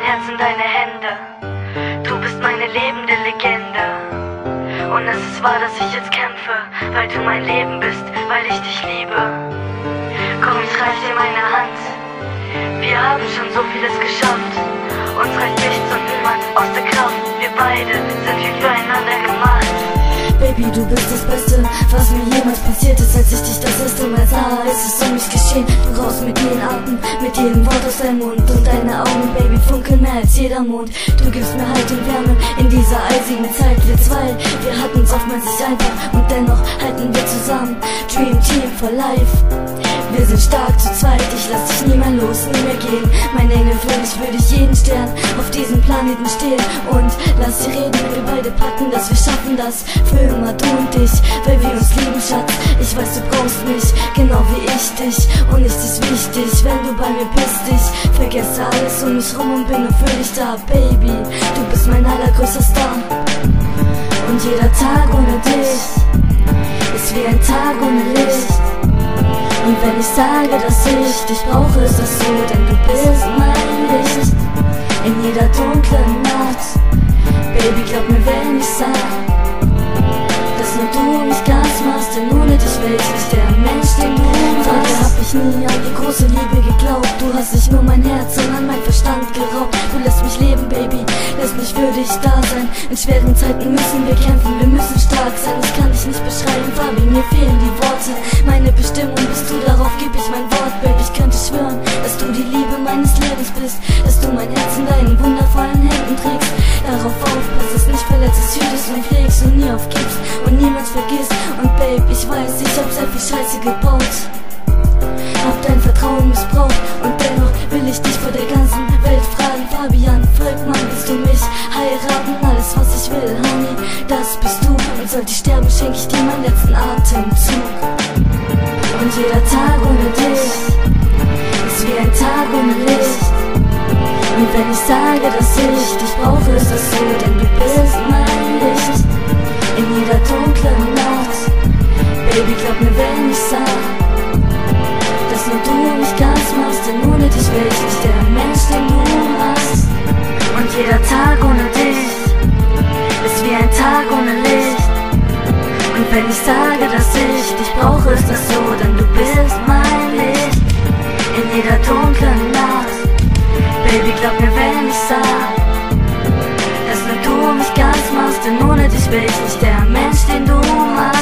Herz in deine Hände. Du bist meine lebende Legende. Und es ist wahr, dass ich jetzt kämpfe, weil du mein Leben bist, weil ich dich liebe. Komm, ich reich dir meine Hand. Wir haben schon so vieles geschafft. Uns reißt nichts und niemand aus der Kraft. Wir beide sind wie füreinander gemacht. Baby, du bist das Beste, was mir jemals passiert ist, als ich dich das erste Mal sah. Es ist um mich geschehen, du rauchst mit jedem Atem, mit jedem Wort aus deinem Mund. Und deine Augen, Baby, funkeln mehr als jeder Mond. Du gibst mir Halt und Wärme in dieser eisigen Zeit. Wir zwei, wir hatten's oftmals nicht einfach und dennoch halten wir zusammen. Dream Team for life. Wir sind stark zu zweit, ich lass dich nie mehr los, nie mehr gehen. Mein Engel, für dich würde ich jeden Stern auf diesem Planeten stehlen. Und lass sie reden, wir beide packen das, wir schaffen das. Für immer du und ich, weil wir uns lieben, Schatz. Ich weiß, du brauchst mich, genau wie ich dich. Und nichts ist wichtig, wenn du bei mir bist. Ich vergesse alles um mich rum und bin nur für dich da, Baby. Du bist mein allergrößter Star. Und jeder Tag ohne dich ist wie ein Tag ohne Licht. Und wenn ich sage, dass ich dich brauche, ist das so, denn du bist mein Licht. In jeder dunklen Nacht, Baby, glaub mir, wenn ich sag, dass nur du mich ganz machst, denn ohne dich wäre ich nicht der Mensch, den du warst. Vorher hab ich nie an die große Liebe geglaubt. Du hast nicht nur mein Herz, sondern mein Verstand geraubt. Du lässt mich leben, Baby, lässt mich für dich da sein. In schweren Zeiten müssen wir kämpfen, wir müssen stark sein. Ich kann dich nicht beschreiben, Fabi, mir fehlen die Worte. Meine Bestimmung bist du, darauf geb ich mein Wort, Baby. Ich könnte schwören, dass du die Liebe meines Lebens bist, dass du mein Herz in deinen wundervollen Händen trägst. Darauf aufpasst, es nicht verletzt, es hütest und pflegst und nie aufgibst und niemals vergisst. Und Babe, ich weiß, ich hab sehr viel Scheiße gebaut, hab dein Vertrauen missbraucht und dennoch will ich dich vor der ganzen Welt fragen. Fabian, Volkmann, willst du mich heiraten? Alles, was ich will, Honey, das bist du. Und sollte ich sterben, schenk ich dir meinen letzten Atemzug. Und jeder Tag ohne dich ist wie ein Tag ohne Licht. Und wenn ich sage, dass ich dich brauche, ist das so, denn du bist mein Licht. In jeder dunklen Nacht, Baby, glaub mir, wenn ich sag, dass nur du mich ganz machst, denn ohne dich wäre ich nicht der Mensch, den du hast. Und jeder Tag ohne dich ist wie ein Tag ohne Licht. Und wenn ich sage, dass ich dich brauche, ist das so, denn du bist mein Licht. In jeder dunklen Nacht, Baby, glaub mir, wenn ich sag, dass nur du mich ganz machst, denn ohne dich wäre ich nicht der Mensch, den du magst.